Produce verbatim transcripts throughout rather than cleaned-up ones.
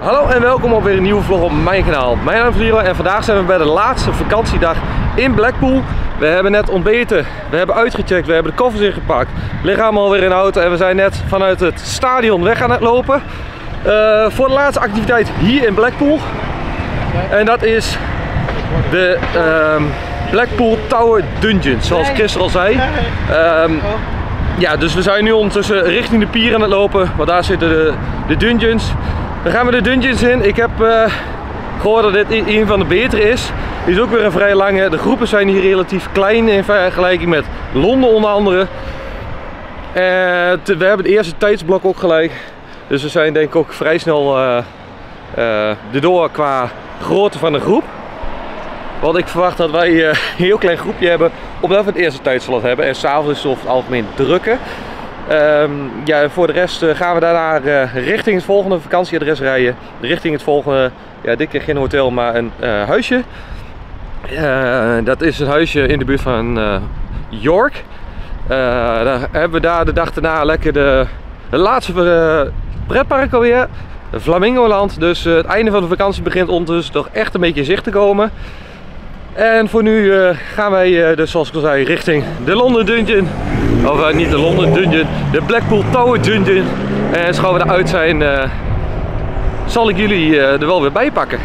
Hallo en welkom op weer een nieuwe vlog op mijn kanaal. Mijn naam is Lilo en vandaag zijn we bij de laatste vakantiedag in Blackpool. We hebben net ontbeten, we hebben uitgecheckt, we hebben de koffers ingepakt. We liggen allemaal weer in de auto en we zijn net vanuit het stadion weg aan het lopen. Uh, voor de laatste activiteit hier in Blackpool. En dat is de um, Blackpool Tower Dungeons, zoals Chris al zei. Um, ja, dus we zijn nu ondertussen richting de pier aan het lopen, want daar zitten de, de dungeons. Dan gaan we de dungeons in. Ik heb uh, gehoord dat dit een van de betere is. Die is ook weer een vrij lange. De groepen zijn hier relatief klein in vergelijking met Londen onder andere. Uh, te, we hebben het eerste tijdsblok ook gelijk. Dus we zijn denk ik ook vrij snel uh, uh, erdoor qua grootte van de groep. Want ik verwacht dat wij uh, een heel klein groepje hebben, omdat we het eerste tijdslot hebben. En s'avonds is het over het algemeen drukker. Um, ja, en voor de rest uh, gaan we daarna uh, richting het volgende vakantieadres rijden. Richting het volgende, ja, dit keer geen hotel, maar een uh, huisje. Uh, dat is een huisje in de buurt van uh, York. Uh, daar hebben we daar de dag daarna lekker de, de laatste uh, pretpark alweer. Flamingoland. Dus uh, het einde van de vakantie begint ondertussen toch echt een beetje in zicht te komen. En voor nu uh, gaan wij uh, dus zoals ik al zei richting de London Dungeon. Of uh, niet de London Dungeon, de Blackpool Tower Dungeon. En als we eruit zijn, uh, zal ik jullie uh, er wel weer bij pakken.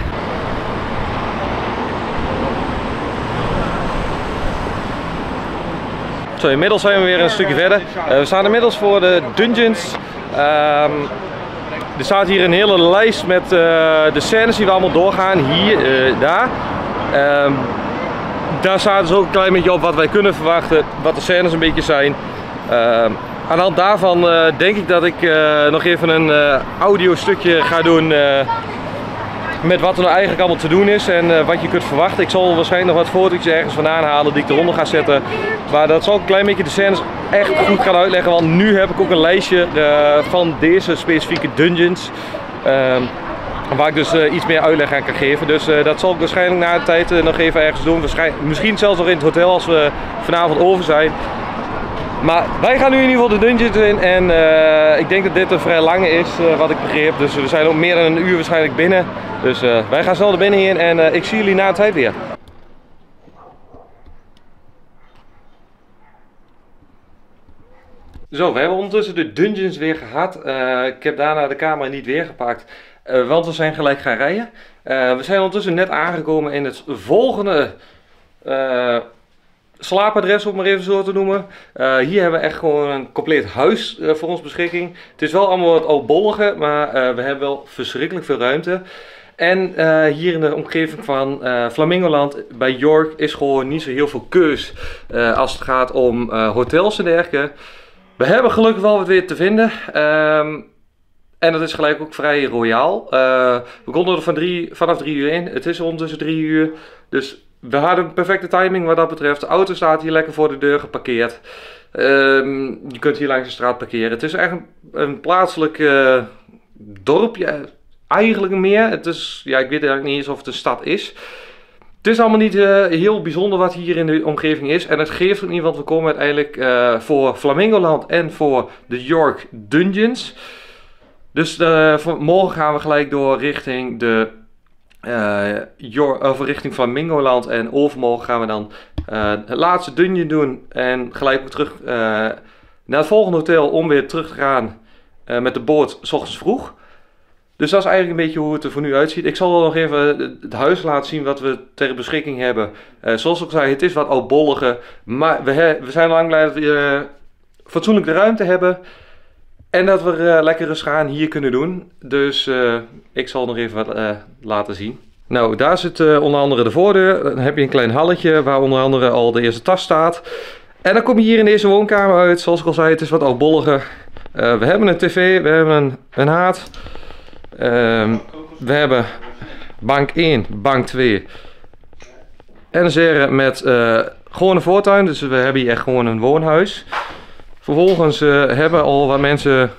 Zo, inmiddels zijn we weer een stukje verder. Uh, we staan inmiddels voor de dungeons. Um, er staat hier een hele lijst met uh, de scènes die we allemaal doorgaan. Hier, uh, daar. Um, daar staat dus ook een klein beetje op wat wij kunnen verwachten, wat de scènes een beetje zijn. Uh, aan de hand daarvan uh, denk ik dat ik uh, nog even een uh, audio stukje ga doen uh, met wat er nou eigenlijk allemaal te doen is en uh, wat je kunt verwachten. Ik zal waarschijnlijk nog wat foto's ergens vandaan halen die ik eronder ga zetten. Maar dat zal een klein beetje de scènes echt goed gaan uitleggen, want nu heb ik ook een lijstje uh, van deze specifieke dungeons. Uh, Waar ik dus uh, iets meer uitleg aan kan geven. Dus uh, dat zal ik waarschijnlijk na de tijd uh, nog even ergens doen. Waarschijnlijk, misschien zelfs nog in het hotel als we vanavond over zijn. Maar wij gaan nu in ieder geval de dungeons in. En uh, ik denk dat dit een vrij lange is, uh, wat ik begreep. Dus we zijn ook meer dan een uur waarschijnlijk binnen. Dus uh, wij gaan snel naar binnen in en uh, ik zie jullie na de tijd weer. Zo, we hebben ondertussen de dungeons weer gehad. Uh, ik heb daarna de camera niet weer gepakt. Uh, want we zijn gelijk gaan rijden. Uh, we zijn ondertussen net aangekomen in het volgende uh, slaapadres, om het maar even zo te noemen. Uh, hier hebben we echt gewoon een compleet huis uh, voor ons beschikking. Het is wel allemaal wat oudbollige, maar uh, we hebben wel verschrikkelijk veel ruimte. En uh, hier in de omgeving van uh, Flamingoland bij York is gewoon niet zo heel veel keus uh, als het gaat om uh, hotels en dergelijke. We hebben gelukkig wel wat weer te vinden. Um, En dat is gelijk ook vrij royaal. Uh, we konden er van drie, vanaf drie uur in. Het is ondertussen drie uur. Dus we hadden een perfecte timing wat dat betreft. De auto staat hier lekker voor de deur geparkeerd. Um, je kunt hier langs de straat parkeren. Het is echt een, een plaatselijk uh, dorpje. Eigenlijk meer. Het is, ja, ik weet eigenlijk niet eens of het een stad is. Het is allemaal niet uh, heel bijzonder wat hier in de omgeving is. En het geeft ook niet, want we komen uiteindelijk uh, voor Flamingoland en voor de York Dungeons. Dus uh, morgen gaan we gelijk door richting de uh, York, of richting Flamingoland en overmorgen gaan we dan uh, het laatste dungeon doen en gelijk weer terug uh, naar het volgende hotel om weer terug te gaan uh, met de boot 's ochtends vroeg. Dus dat is eigenlijk een beetje hoe het er voor nu uitziet. Ik zal nog even het huis laten zien wat we ter beschikking hebben. Uh, zoals ik zei, het is wat oudbollige, maar we, we zijn lang blij dat we uh, fatsoenlijk de ruimte hebben. En dat we uh, lekker rustig aan hier kunnen doen. Dus uh, ik zal nog even wat uh, laten zien. Nou, daar zit uh, onder andere de voordeur. Dan heb je een klein halletje waar onder andere al de eerste tas staat. En dan kom je hier in deze woonkamer uit. Zoals ik al zei, het is wat oudbolliger. Uh, we hebben een tv, we hebben een, een haard. Uh, we hebben bank één, bank twee. En een serre met uh, gewoon een voortuin. Dus we hebben hier echt gewoon een woonhuis. Vervolgens uh, hebben al wat mensen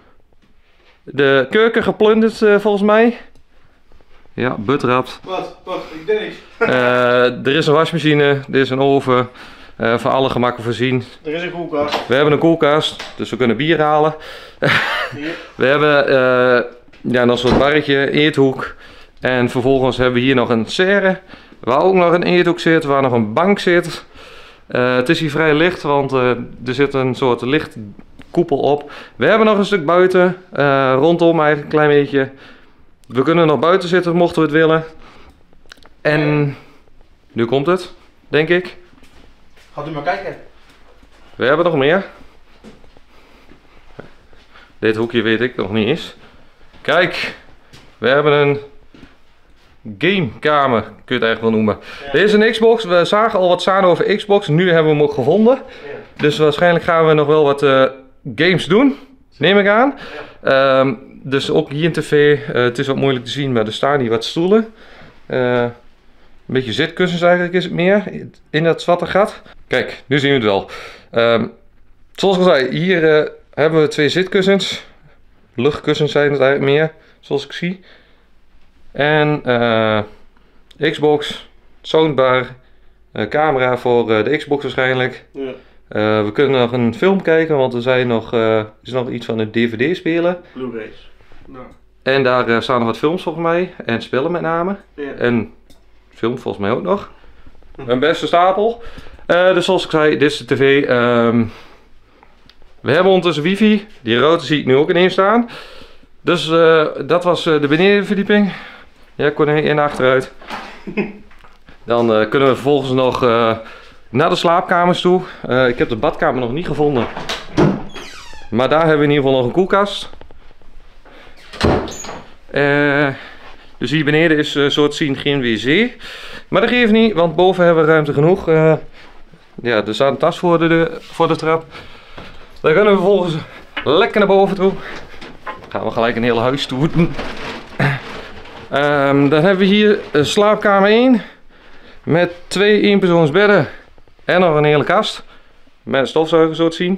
de keuken geplunderd uh, volgens mij. Ja, butrapt. Wat? Wat? Ik denk niks. Uh, er is een wasmachine, er is een oven. Uh, voor alle gemakken voorzien. Er is een koelkast. We hebben een koelkast, dus we kunnen bier halen. We hebben uh, ja, nog zo'n barretje, eethoek. En vervolgens hebben we hier nog een serre, waar ook nog een eethoek zit, waar nog een bank zit. Uh, het is hier vrij licht, want uh, er zit een soort lichtkoepel op. We hebben nog een stuk buiten, uh, rondom eigenlijk een klein beetje. We kunnen nog buiten zitten, mochten we het willen. En nu komt het, denk ik. Gaat u maar kijken. We hebben nog meer. Dit hoekje weet ik nog niet eens. Kijk, we hebben een gamekamer, kun je het eigenlijk wel noemen. Ja. Dit is een Xbox. We zagen al wat staan over Xbox. Nu hebben we hem ook gevonden. Ja. Dus waarschijnlijk gaan we nog wel wat uh, games doen. Neem ik aan. Ja. Um, dus ook hier een tv. Uh, het is wat moeilijk te zien, maar er staan hier wat stoelen. Uh, een beetje zitkussens eigenlijk is het meer. In dat zwarte gat. Kijk, nu zien we het wel. Um, zoals ik al zei, hier uh, hebben we twee zitkussens. Luchtkussens zijn het eigenlijk meer, zoals ik zie. En uh, Xbox, soundbar, uh, camera voor uh, de Xbox waarschijnlijk. Ja. Uh, we kunnen nog een film kijken, want er zijn nog, uh, is nog iets van een D V D spelen. Blu-rays. Nou. En daar uh, staan nog wat films volgens mij, en spellen met name. Ja. En film volgens mij ook nog. Hm. Een beste stapel. Uh, dus zoals ik zei, dit is de tv. Um, we hebben ondertussen wifi, die router zie ik nu ook ineens staan. Dus uh, dat was uh, de benedenverdieping. Ja, kon er in achteruit. Dan uh, kunnen we vervolgens nog uh, naar de slaapkamers toe. Uh, ik heb de badkamer nog niet gevonden. Maar daar hebben we in ieder geval nog een koelkast. Uh, dus hier beneden is uh, zo te zien geen wc. Maar dat geeft niet, want boven hebben we ruimte genoeg. Uh, ja, er staat een tas voor de, de, voor de trap. Dan kunnen we vervolgens lekker naar boven toe. Gaan we gelijk een hele huistoer doen. Um, dan hebben we hier een slaapkamer één. Met twee eenpersoonsbedden. En nog een hele kast. Met een stofzuiger zo te zien.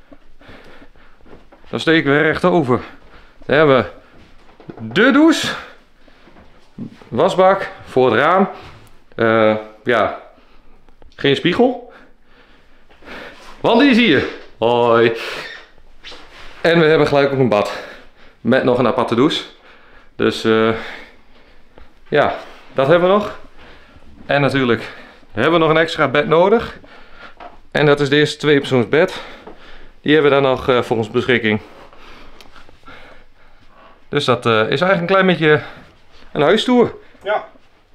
Dan steken we recht over. Dan hebben we de douche. Wasbak voor het raam. Uh, ja, geen spiegel. Want die is hier. Hoi. En we hebben gelijk ook een bad. Met nog een aparte douche. Dus uh, ja, dat hebben we nog. En natuurlijk hebben we nog een extra bed nodig. En dat is deze tweepersoonsbed. Die hebben we dan nog uh, voor ons beschikking. Dus dat uh, is eigenlijk een klein beetje een huistoer. Ja.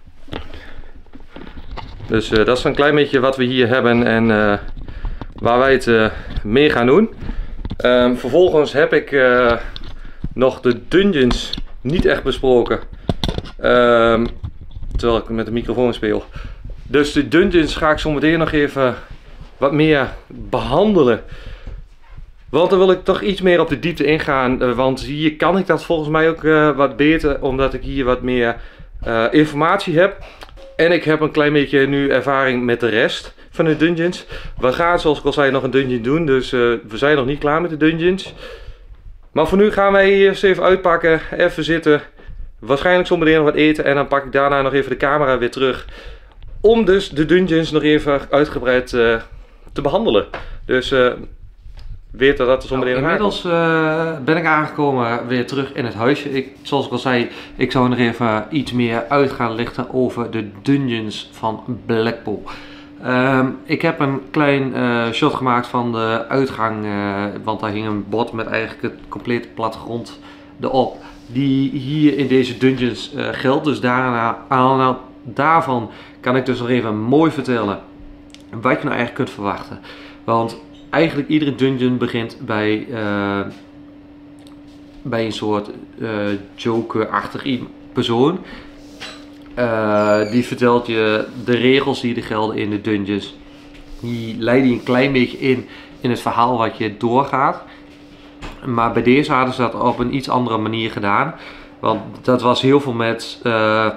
Dus uh, dat is een klein beetje wat we hier hebben en uh, waar wij het uh, mee gaan doen. Um, vervolgens heb ik uh, nog de dungeons niet echt besproken. Um, terwijl ik met de microfoon speel. Dus de dungeons ga ik zo meteen nog even wat meer behandelen. Want dan wil ik toch iets meer op de diepte ingaan. Uh, want hier kan ik dat volgens mij ook uh, wat beter. Omdat ik hier wat meer uh, informatie heb. En ik heb een klein beetje nu ervaring met de rest van de dungeons. We gaan zoals ik al zei nog een dungeon doen. Dus uh, we zijn nog niet klaar met de dungeons. Maar voor nu gaan wij eerst even uitpakken. Even zitten. Waarschijnlijk zometeen nog wat eten. En dan pak ik daarna nog even de camera weer terug. Om dus de dungeons nog even uitgebreid uh, te behandelen. Dus uh, weet dat er zometeen nou, inmiddels uh, ben ik aangekomen weer terug in het huisje. Ik, zoals ik al zei, ik zou nog even iets meer uit gaan lichten over de dungeons van Blackpool. Um, ik heb een klein uh, shot gemaakt van de uitgang, uh, want daar hing een bord met eigenlijk het complete plattegrond erop. Die hier in deze dungeons uh, geldt. Dus daarna, aan, daarvan kan ik dus nog even mooi vertellen wat je nou eigenlijk kunt verwachten. Want eigenlijk iedere dungeon begint bij, uh, bij een soort uh, Joker-achtig persoon. Uh, die vertelt je de regels die er gelden in de dungeons. Die leiden je een klein beetje in in het verhaal wat je doorgaat. Maar bij deze hadden ze dat op een iets andere manier gedaan. Want dat was heel veel met uh,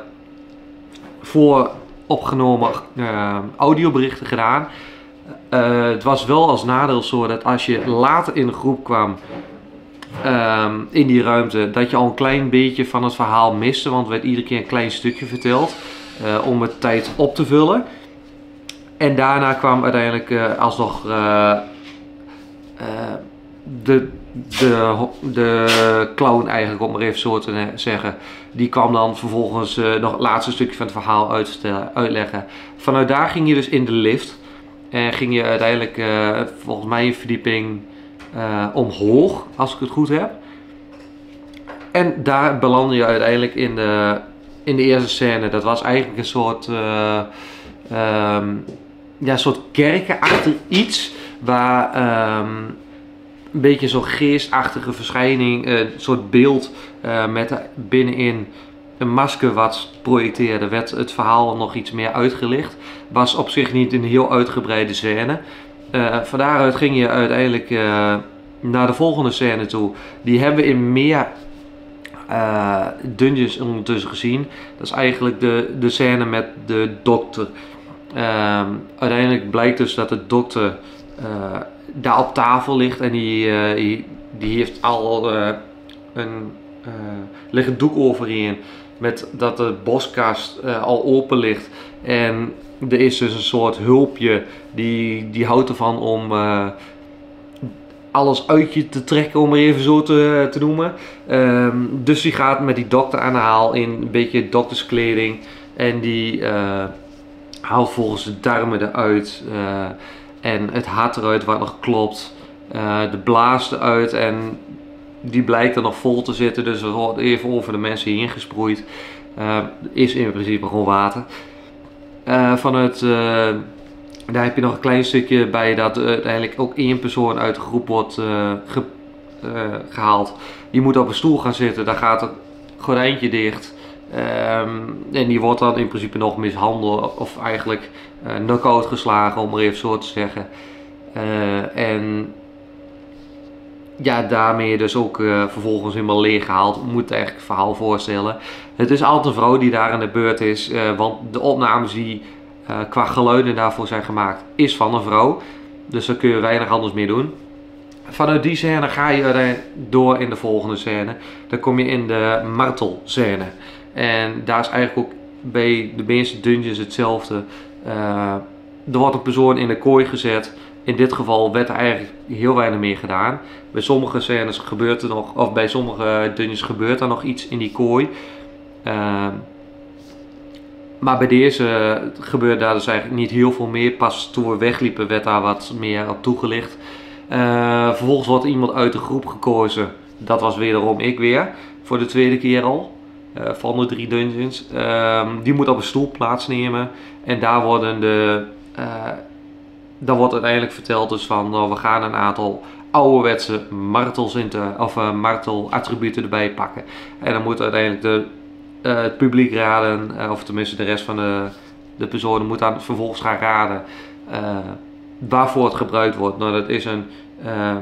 voor opgenomen uh, audioberichten gedaan. Uh, het was wel als nadeel zo dat als je later in de groep kwam um, in die ruimte, dat je al een klein beetje van het verhaal miste. Want er werd iedere keer een klein stukje verteld uh, om het tijd op te vullen. En daarna kwam uiteindelijk uh, alsnog uh, uh, de de, de clown eigenlijk, om maar even zo te zeggen, die kwam dan vervolgens uh, nog het laatste stukje van het verhaal uitstellen, uitleggen. Vanuit daar ging je dus in de lift en ging je uiteindelijk uh, volgens mij een verdieping uh, omhoog, als ik het goed heb. En daar belandde je uiteindelijk in de, in de eerste scène. Dat was eigenlijk een soort, uh, um, ja, een soort kerkenachtig iets waar um, een beetje zo'n geestachtige verschijning, een soort beeld uh, met binnenin een masker wat projecteerde, werd het verhaal nog iets meer uitgelicht. Was op zich niet een heel uitgebreide scène. Uh, van daaruit ging je uiteindelijk uh, naar de volgende scène toe. Die hebben we in meer uh, dungeons ondertussen gezien. Dat is eigenlijk de, de scène met de dokter. Uh, uiteindelijk blijkt dus dat de dokter uh, daar op tafel ligt en die, uh, die, die heeft al uh, een uh, ligt een doek overheen met dat de boskast uh, al open ligt en er is dus een soort hulpje die, die houdt ervan om uh, alles uit je te trekken, om het even zo te, te noemen. Um, dus die gaat met die dokter aan de haal in een beetje dokterskleding en die uh, haalt volgens de darmen eruit uh, en het hart eruit wat nog klopt, uh, de blaas eruit en die blijkt er nog vol te zitten, dus er wordt even over de mensen heen gesproeid. Uh, is in principe gewoon water. Uh, vanuit, uh, daar heb je nog een klein stukje bij dat uh, uiteindelijk ook één persoon uit de groep wordt uh, ge, uh, gehaald. Die moet op een stoel gaan zitten, daar gaat het gordijntje dicht. Um, en die wordt dan in principe nog mishandeld of eigenlijk uh, knock-out geslagen, om maar even zo te zeggen. Uh, en ja, daarmee dus ook uh, vervolgens helemaal leeg gehaald. Moet het eigenlijk het verhaal voorstellen. Het is altijd een vrouw die daar aan de beurt is, uh, want de opnames die uh, qua geluiden daarvoor zijn gemaakt, is van een vrouw. Dus daar kun je weinig anders mee doen. Vanuit die scène ga je door in de volgende scène. Dan kom je in de martelscène. En daar is eigenlijk ook bij de meeste dungeons hetzelfde. Uh, er wordt een persoon in de kooi gezet. In dit geval werd er eigenlijk heel weinig meer gedaan. Bij sommige scènes gebeurt er nog, of bij sommige dungeons gebeurt er nog iets in die kooi. Uh, maar bij deze gebeurde daar dus eigenlijk niet heel veel meer. Pas toen we wegliepen werd daar wat meer op toegelicht. Uh, vervolgens wordt iemand uit de groep gekozen. Dat was wederom ik weer. Voor de tweede keer al. Uh, van de drie dungeons. Uh, die moet op een stoel plaatsnemen. En daar worden de... Uh, dan wordt uiteindelijk verteld dus van... Nou, we gaan een aantal ouderwetse martels in te, of uh, martelattributen erbij pakken. En dan moet uiteindelijk de, uh, het publiek raden. Uh, of tenminste de rest van de, de personen moet dan vervolgens gaan raden. Uh, waarvoor het gebruikt wordt. Nou, dat is een... Uh,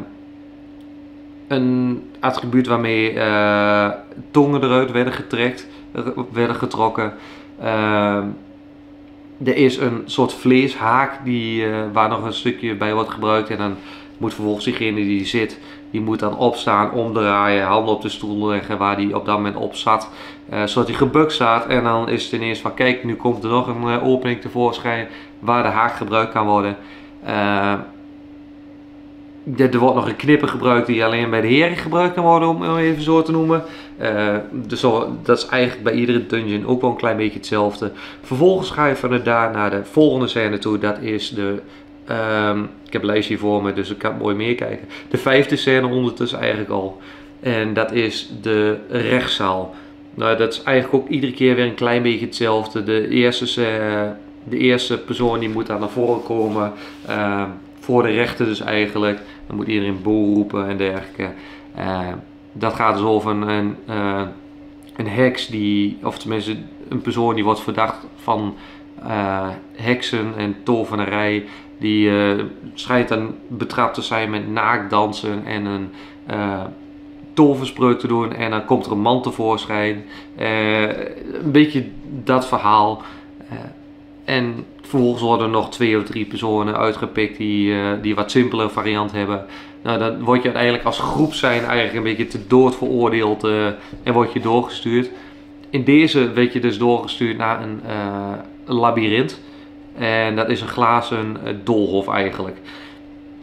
een attribuut waarmee uh, tongen eruit werden getrekt, werden getrokken. Uh, er is een soort vleeshaak die, uh, waar nog een stukje bij wordt gebruikt. En dan moet vervolgens diegene die zit, die moet dan opstaan, omdraaien, handen op de stoel leggen waar die op dat moment op zat. Uh, zodat hij gebukt staat. En dan is het ineens van kijk, nu komt er nog een uh, opening tevoorschijn waar de haak gebruikt kan worden. Uh, Er wordt nog een knipper gebruikt die alleen bij de heren gebruikt kan worden, om even zo te noemen. Uh, dus zo, dat is eigenlijk bij iedere dungeon ook wel een klein beetje hetzelfde. Vervolgens ga je vanuit daar naar de volgende scène toe. Dat is de... Um, ik heb een lijstje hier voor me, dus ik kan mooi meekijken. De vijfde scène ondertussen eigenlijk al. En dat is de rechtszaal. Nou, dat is eigenlijk ook iedere keer weer een klein beetje hetzelfde. De eerste, uh, de eerste persoon die moet daar naar voren komen. Uh, voor de rechter dus eigenlijk. Dan moet iedereen boel roepen en dergelijke. Uh, dat gaat dus over een, een, uh, een heks die, of tenminste een persoon die wordt verdacht van uh, heksen en tovenarij. Die uh, schijnt dan betrapt te zijn met naaktdansen en een uh, toverspreuk te doen. En dan komt er een man tevoorschijn. Uh, een beetje dat verhaal. Uh, en vervolgens worden nog twee of drie personen uitgepikt die, uh, die wat simpelere variant hebben. Nou, dan word je uiteindelijk als groep zijn eigenlijk een beetje te dood veroordeeld uh, en word je doorgestuurd. In deze werd je dus doorgestuurd naar een uh, labyrint. En dat is een glazen uh, doolhof eigenlijk.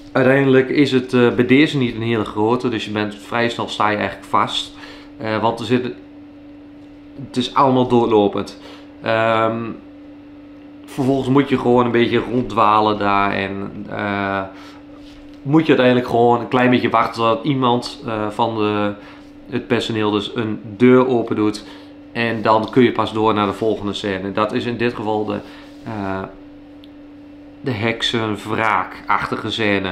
uiteindelijk is het uh, bij deze niet een hele grote, dus je bent vrij snel sta je eigenlijk vast. Uh, want er zit, het is allemaal doorlopend. Um, vervolgens moet je gewoon een beetje ronddwalen daar en uh, moet je uiteindelijk gewoon een klein beetje wachten tot iemand uh, van de, het personeel dus een deur open doet. En dan kun je pas door naar de volgende scène. Dat is in dit geval de, uh, de heksenwraakachtige scène.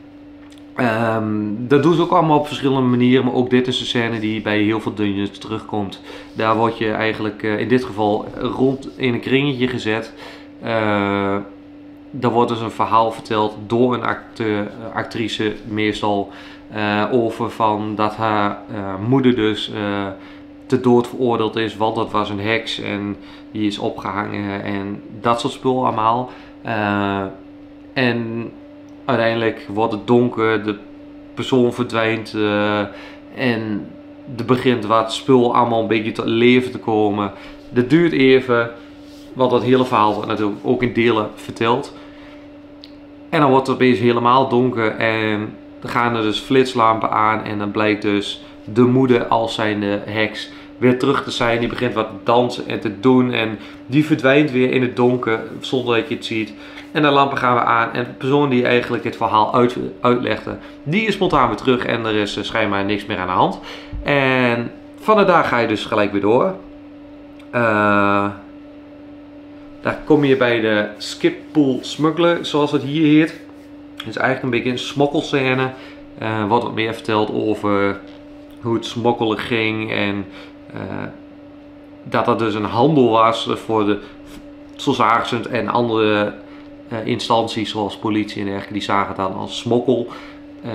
Um, dat doen ze ook allemaal op verschillende manieren, maar ook dit is een scène die bij heel veel dungeons terugkomt. Daar word je eigenlijk uh, in dit geval rond in een kringetje gezet. Uh, daar wordt dus een verhaal verteld door een acteur, actrice meestal uh, over van dat haar uh, moeder dus uh, te dood veroordeeld is, want dat was een heks en die is opgehangen en dat soort spul allemaal. Uh, en uiteindelijk wordt het donker, de persoon verdwijnt uh, en er begint wat spul allemaal een beetje tot leven te komen. Dat duurt even, want dat hele verhaal wordt natuurlijk ook in delen verteld. En dan wordt het opeens helemaal donker en dan gaan er dus flitslampen aan en dan blijkt dus de moeder als zijnde heks weer terug te zijn. Die begint wat te dansen en te doen en die verdwijnt weer in het donker zonder dat je het ziet. En de lampen gaan we aan en de persoon die eigenlijk het verhaal uit, uitlegde, die is spontaan weer terug en er is schijnbaar niks meer aan de hand. En van daar ga je dus gelijk weer door. Uh, daar kom je bij de Skippool Smuggler, zoals het hier heet. Het is eigenlijk een beetje een smokkelscène. Uh, wordt wat meer verteld over hoe het smokkelen ging en uh, dat dat dus een handel was voor de Solzargent en andere uh, instanties zoals politie en dergelijke. Die zagen het dan als smokkel. Uh,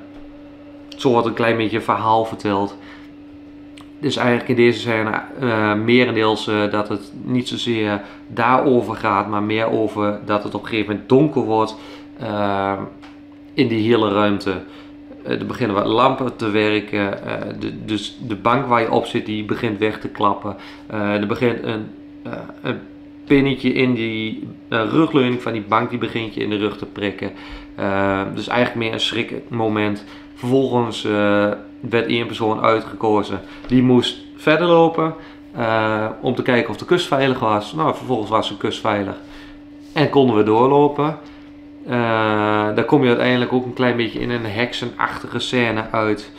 zo wordt een klein beetje een verhaal verteld. Dus eigenlijk in deze scène uh, merendeels uh, dat het niet zozeer daarover gaat, maar meer over dat het op een gegeven moment donker wordt uh, in die hele ruimte. Uh, er beginnen wat lampen te werken, uh, de, dus de bank waar je op zit die begint weg te klappen. Uh, er begint een, uh, een pinnetje in die uh, rugleuning van die bank, die begint je in de rug te prikken. Uh, dus eigenlijk meer een schrikmoment. Vervolgens uh, werd één persoon uitgekozen, die moest verder lopen uh, om te kijken of de kust veilig was. Nou, vervolgens was de kust veilig en konden we doorlopen. Uh, daar kom je uiteindelijk ook een klein beetje in een heksenachtige scène uit.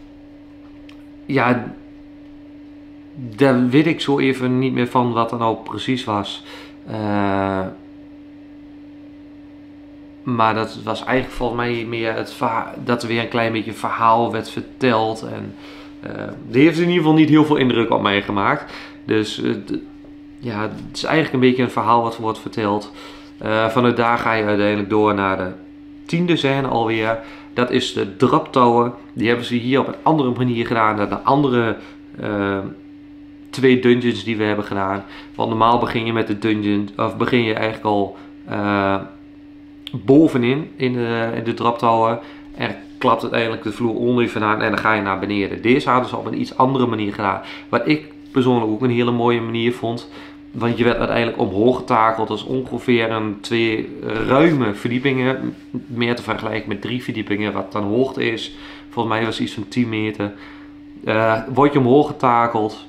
Ja, daar weet ik zo even niet meer van wat er nou precies was. Uh, maar dat was eigenlijk volgens mij meer het dat er weer een klein beetje verhaal werd verteld. En uh, die heeft in ieder geval niet heel veel indruk op mij gemaakt. Dus uh, ja, het is eigenlijk een beetje een verhaal wat wordt verteld. Uh, vanuit daar ga je uiteindelijk door naar de tiende scène alweer. Dat is de Drop Tower. Die hebben ze hier op een andere manier gedaan dan de andere uh, twee dungeons die we hebben gedaan. Want normaal begin je met de dungeon, of begin je eigenlijk al uh, bovenin in de, in de Drop Tower. En klapt uiteindelijk de vloer onder je vandaan en dan ga je naar beneden. Deze hadden ze op een iets andere manier gedaan. Wat ik persoonlijk ook een hele mooie manier vond. Want je werd uiteindelijk omhoog getakeld. Dat is ongeveer een twee ruime verdiepingen. Meer te vergelijken met drie verdiepingen wat dan hoogte is. Volgens mij was het iets van tien meter. Uh, word je omhoog getakeld.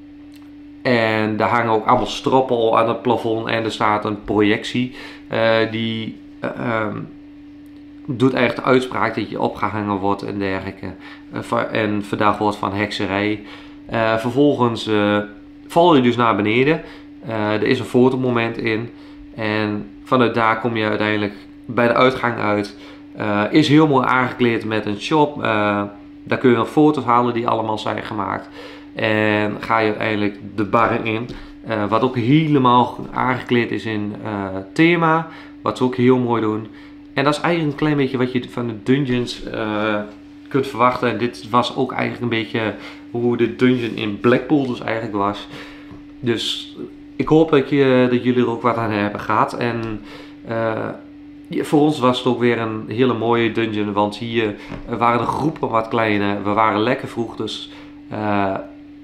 En daar hangen ook allemaal stroppen aan het plafond. En er staat een projectie. Uh, die uh, um, doet eigenlijk de uitspraak dat je opgehangen wordt en dergelijke. Uh, en verdacht wordt van hekserij. Uh, vervolgens uh, val je dus naar beneden. Uh, er is een fotomoment in en vanuit daar kom je uiteindelijk bij de uitgang uit. Uh, is heel mooi aangekleed met een shop. Uh, daar kun je nog foto's halen die allemaal zijn gemaakt. En ga je uiteindelijk de bar in. Uh, wat ook helemaal aangekleed is in uh, thema. Wat ze ook heel mooi doen. En dat is eigenlijk een klein beetje wat je van de dungeons uh, kunt verwachten. En dit was ook eigenlijk een beetje hoe de dungeon in Blackpool dus eigenlijk was. Dus ik hoop dat, je, dat jullie er ook wat aan hebben gehad. En uh, voor ons was het ook weer een hele mooie dungeon. Want hier waren de groepen wat kleiner. We waren lekker vroeg. Dus uh,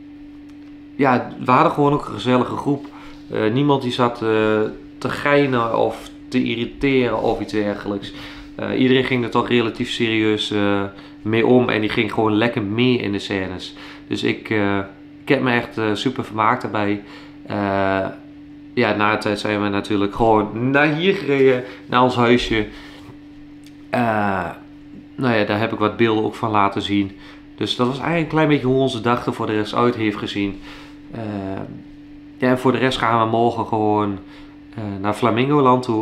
ja, we hadden gewoon ook een gezellige groep. Uh, niemand die zat uh, te geinen of te irriteren of iets dergelijks. Uh, iedereen ging er toch relatief serieus uh, mee om en die ging gewoon lekker mee in de scènes. Dus ik, uh, ik heb me echt uh, super vermaakt daarbij. Uh, ja, na de tijd zijn we natuurlijk gewoon naar hier gereden, naar ons huisje. Uh, nou ja, daar heb ik wat beelden ook van laten zien. Dus dat was eigenlijk een klein beetje hoe onze dag er voor de rest uit heeft gezien. Uh, ja, en voor de rest gaan we morgen gewoon uh, naar Flamingoland toe.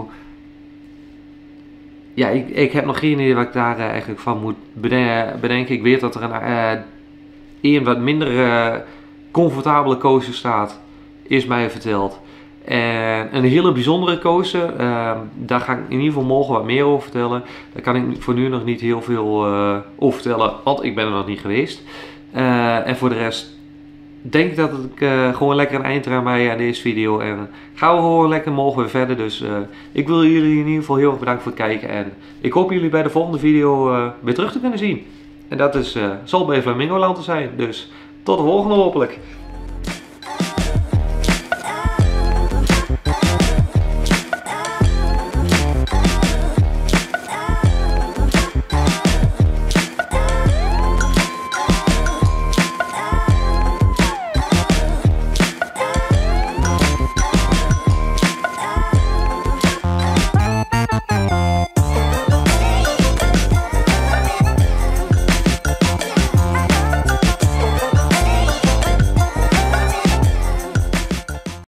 Ja, ik, ik heb nog geen idee wat ik daar uh, eigenlijk van moet bedenken. Ik weet dat er een, uh, een wat minder uh, comfortabele coaster staat, is mij verteld. En een hele bijzondere coaster, uh, daar ga ik in ieder geval morgen wat meer over vertellen. Daar kan ik voor nu nog niet heel veel uh, over vertellen, want ik ben er nog niet geweest. Uh, en voor de rest denk ik dat ik uh, gewoon lekker een eind eraan bij aan deze video. En gaan we gewoon lekker morgen weer verder. Dus uh, ik wil jullie in ieder geval heel erg bedanken voor het kijken. En ik hoop jullie bij de volgende video uh, weer terug te kunnen zien. En dat is, uh, zal bij Flamingoland zijn. Dus tot de volgende hopelijk.